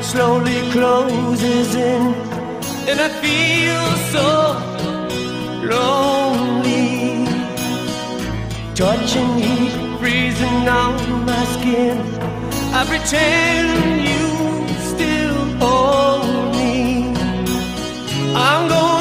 slowly closes in, and I feel so lonely. Touching heat, freezing on my skin. I pretend you still hold me. I'm going